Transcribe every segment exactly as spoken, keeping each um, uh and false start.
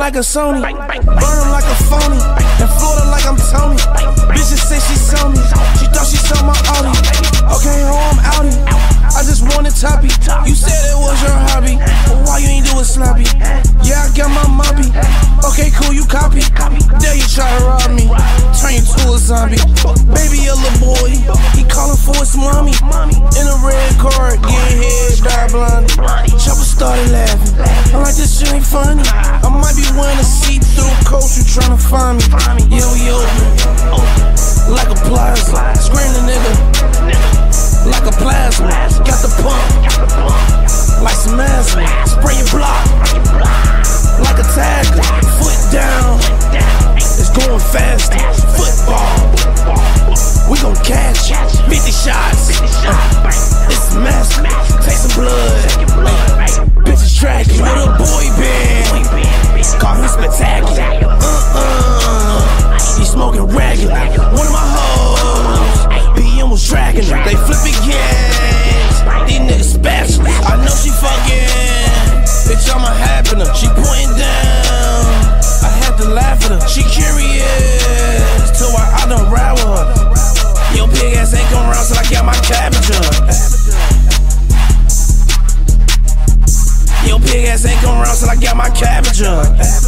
like a Sony, burn him like a phony, in Florida like I'm Tony. Bitches say she saw me, she thought she saw my Audi. Okay, ho, I'm outie, I just wanted toppy. You said it was your hobby, but why you ain't do it sloppy? Yeah, I got my moppy. Okay, cool, you copy. Dare you try to rob me, turn you to a zombie. Baby, a little boy, he calling for his mommy. In a red car, getting head by blondie. Chopper started laughing, I'm like, this shit ain't funny. I might be wearing a see-through coat, you tryna find me. Yo, yo, like a plasma, scream the nigga, like a plasma. Got the pump, like some asthma. Spray your block, like a tackle. Foot down, it's going fast. Football, we gon' catch fifty shots. Uh, it's massive, take some blood. Uh, bitches tracking with a boy band, call him spectacular. Uh-uh, he smoking regular. One of my hoes, P M was tracking her. They flipping gangs, these niggas special. I know she fucking, bitch, I'ma happen her. She pointing down, I had to laugh at her. She curious, till I, I done ride with her. Yo, big ass ain't come around till I got my cabbage on. Yo, big ass ain't come around till I got my cabbage on.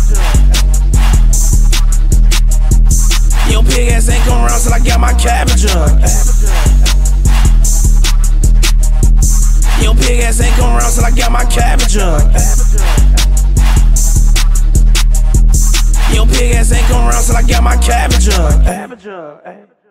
Yo, big ass ain't come around till I got my cabbage on. Yo, big ass ain't come around till I got my cabbage on. Yo, big ass ain't come around till I got my cabbage on.